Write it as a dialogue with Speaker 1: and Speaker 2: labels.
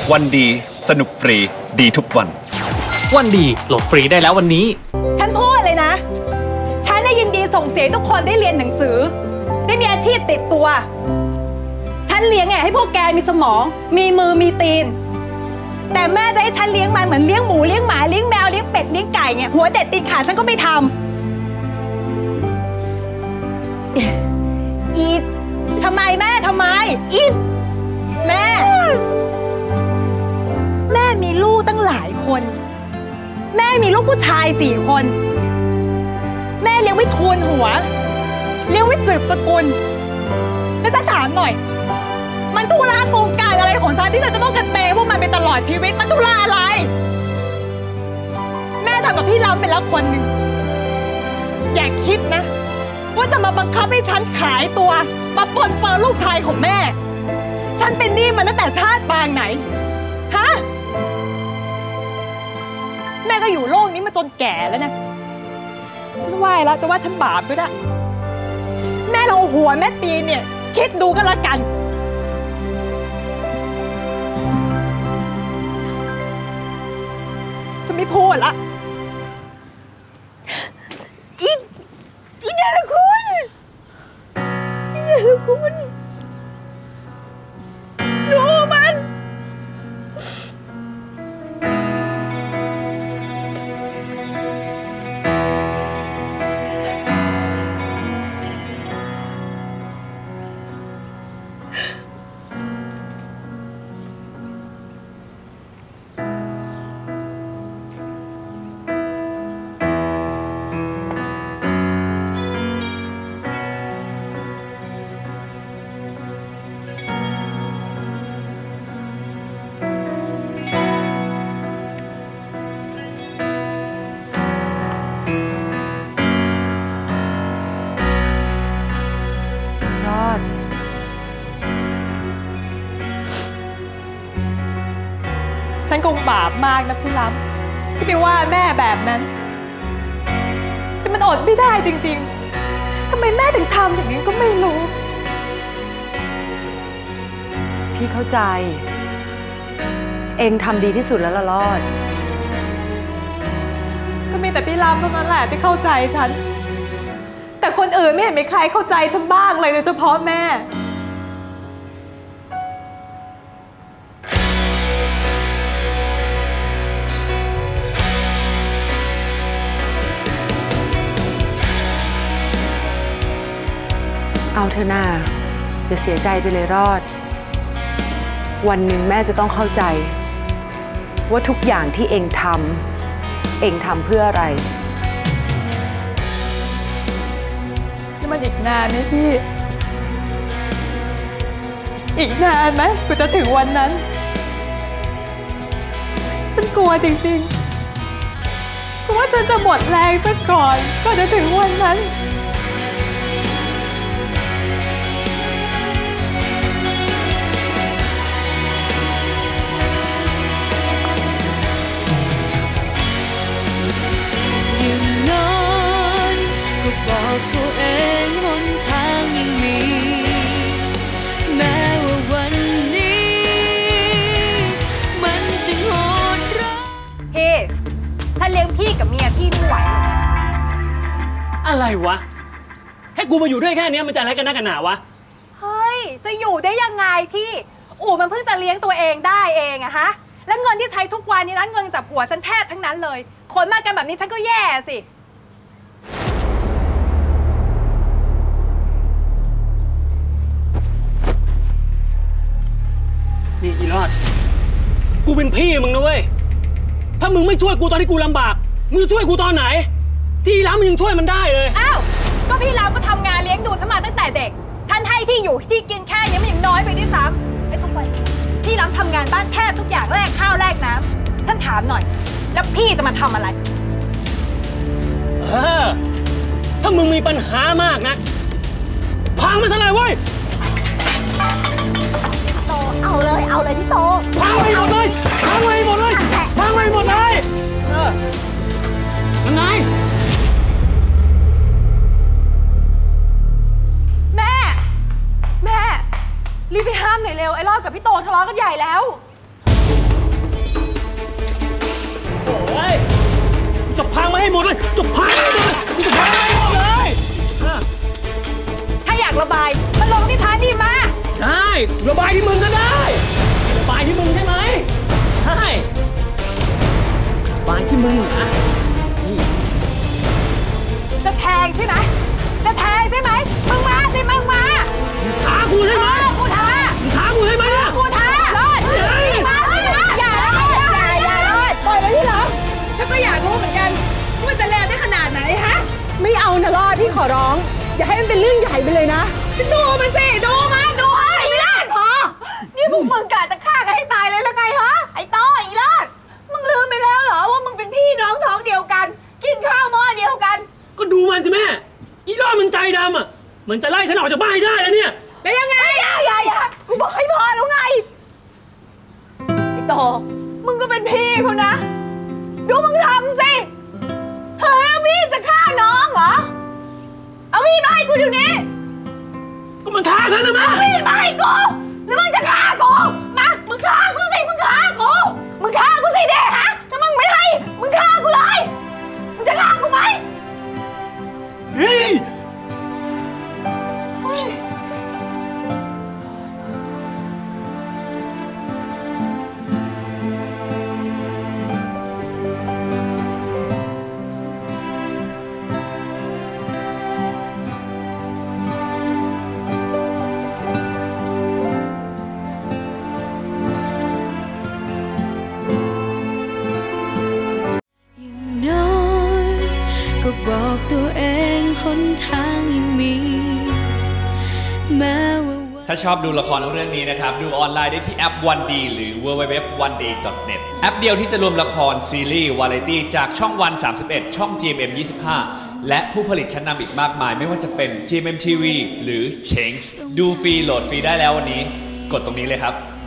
Speaker 1: วันดีสนุกฟรีดีทุกวัน
Speaker 2: วันดีโหลดฟรีได้แล้ววันนี้
Speaker 3: ฉันพูดเลยนะฉันได้ยินดีส่งเสียทุกคนได้เรียนหนังสือได้มีอาชีพติดตัวฉันเลี้ยงไงให้พวกแกมีสมองมีมือมีตีนแต่แม่จะให้ฉันเลี้ยงมันเหมือนเลี้ยงหมูเลี้ยงหมาเลี้ยงแมวเลี้ยงเป็ดเลี้ยงไก่เนี่ยหัวเด็ดตีนขาดฉันก็ไม่ทำอีทำไมแม่ทำไมอีแม่มีลูกตั้งหลายคนแม่มีลูกผู้ชาย4 คนแม่เลี้ยงไว้ทูนหัวเลี้ยงไว้สืบสกุลแล้วฉันถามหน่อยมันธุระโกงการอะไรของฉันที่ฉันจะต้องกันเตะพวกมันไปตลอดชีวิตมันธุระอะไรแม่ทำกับพี่ล้ำไปแล้วคนหนึ่งอย่าคิดนะว่าจะมาบังคับให้ฉันขายตัวมาปนเปื้อนลูกชายของแม่ฉันเป็นหนี้มันตั้งแต่ชาติปางไหนฮะแม่ก็อยู่โลกนี้มาจนแก่แล้วนะฉันไหว้แล้วจะว่าฉันบาปก็ได้แม่ลองหัวแม่ตีเนี่ยคิดดูกันละกันจะไม่พูดละอีเนรคุณดูมันฉันคงบาปมากนะพี่ล้ำที่ไปว่าแม่แบบนั้นแต่มันอดไม่ได้จริงๆทำไมแม่ถึงทำอย่างนี้ก็ไม่รู้
Speaker 4: พี่เข้าใจเองทำดีที่สุดแล้วล่ะรอด
Speaker 3: ก็มีแต่พี่ล้ำเท่านั้นแหละที่เข้าใจฉันแต่คนอื่นไม่เห็นมีใครเข้าใจฉันบ้างเลยโดยเฉพาะแม่
Speaker 4: เอาเถอะนาอย่าเสียใจไปเลยรอดวันหนึ่งแม่จะต้องเข้าใจว่าทุกอย่างที่เองทำเพื่ออะไร
Speaker 3: นี่มันอีกนานไหมพี่อีกนานไหมกว่าจะถึงวันนั้นฉันกลัวจริงๆเพราะว่าฉันจะหมดแรงซะก่อนจะถึงวันนั้น
Speaker 5: บอกตัวเองหนทางยังมีแม้ว่าวันนี้มันจะโหดร้าย
Speaker 3: พี่ฉันเลี้ยงพี่กับเมียพี่ไม่ไหว
Speaker 2: อะไรวะแค่กูมาอยู่ด้วยแค่นี้มันจะอะไรกันนักกันหนาวะ
Speaker 3: เฮ้ยจะอยู่ได้ยังไงพี่อู๋มันเพิ่งจะเลี้ยงตัวเองได้เองอะฮะแล้วเงินที่ใช้ทุกวันนี้นะเงินจากผัวฉันแทบทั้งนั้นเลยขนมากันแบบนี้ฉันก็แย่สิ
Speaker 2: นี่อีรอดกูเป็นพี่มึงนะเว้ยถ้ามึงไม่ช่วยกูตอนที่กูลำบากมึงช่วยกูตอนไหนที่ร้านมึงยังช่วยมันได้เลย
Speaker 3: อ้าวก็พี่รามก็ทำงานเลี้ยงดูฉันมาตั้งแต่เด็กท่านให้ที่อยู่ที่กินแค่นี้มันยังน้อยไปด้วยซ้ำไอ้ทุกวันพี่รามทำงานบ้านแทบทุกอย่างแลกข้าวแลกน้ำฉันถามหน่อยแล้วพี่จะมาทำอะไร
Speaker 2: ถ้ามึงมีปัญหามากนะพังมันซะเลยเว้ย
Speaker 3: เอาเลยพี่โต
Speaker 2: พังไปหมดเลยยังไง
Speaker 3: แม่รีบไปห้ามหน่อยเร็วไอ้รอดกับพี่โตทะเลาะกันใหญ่แล้ว
Speaker 2: หมดเลยจะพังให้หมดเลยจะพังให้หมดเลยอ่ะ
Speaker 3: ถ้าอยากระบายมาลงที่ฉันดีมา
Speaker 2: ได้ระบายที่มึงก็ได้ระบายที่มึงใช่ไหมใช่ระบายที่มึงนะนี่
Speaker 3: จะแทงใช่ไหมจะแทงใช่ไหมมึงมาสิมึงมา
Speaker 2: ท้ากูใช่ไหม
Speaker 3: กูท้า
Speaker 2: มึงท้ากูใช่ไหมเนี่ย
Speaker 3: กูท้ารอด
Speaker 2: เฮ้ย
Speaker 3: มาสิมาอย่ารอดปล่อยไปพี่เหรอฉันก็อยากรู้เหมือนกันว่าจะแรงได้ขนาดไหนฮะไม่เอานะรอดพี่ขอร้องอย่าให้มันเป็นเรื่องใหญ่ไปเลยนะดูมันสิดูมันดูไอ้ลาดพอนี่พวกมึงกะจะฆ่ากันให้ตายเลยแล้วไงฮะไอ้ต้อไอ้ลาดมึงลืมไปแล้วเหรอว่ามึงเป็นพี่น้องท้องเดียวกัน กินข้าวหม้อเดียวกัน
Speaker 2: ก็ดูมันสิแม่อีรอดมันใจดำอ่ะมันจะไล่ฉันออกจากบ้านให้ได้แล้วเนี่ย
Speaker 3: แล้วยังไงอย่ากูบอกให้พอแล้วไงไอ้โตมึงก็เป็นพี่เขานะดูมึงทำสิเฮ้ยเอามีดจะฆ่าน้องเหรอเอามีดมาให้กูเดี๋ยวนี้
Speaker 2: ก็มันท้าฉันนะแม่
Speaker 3: เอามีดมาให้กูแล้วมึงจะฆ่ากูมามึงฆ่ากูสิมึงฆ่ากูมึงฆ่ากูสิเด้ฮะถ้ามึงไม่ให้มึงฆ่ากูเลยมึงจะฆ่ากูไหม
Speaker 2: เฮ้ย
Speaker 5: น้อยก็บอกตัวเองหนทางยังมีแม้ว่า
Speaker 1: ถ้าชอบดูละครเรื่องนี้นะครับ ดูออนไลน์ได้ที่แอป 1D หรือ www.1d.net แอปเดียวที่จะรวมละครซีรีส์วาไรตี้จากช่องวัน 31 ช่อง GMM 25 และผู้ผลิตชั้นนำอีกมากมายไม่ว่าจะเป็น GMM TV หรือ Change ดูฟรีโหลดฟรีได้แล้ววันนี้ กดตรงนี้เลยครับ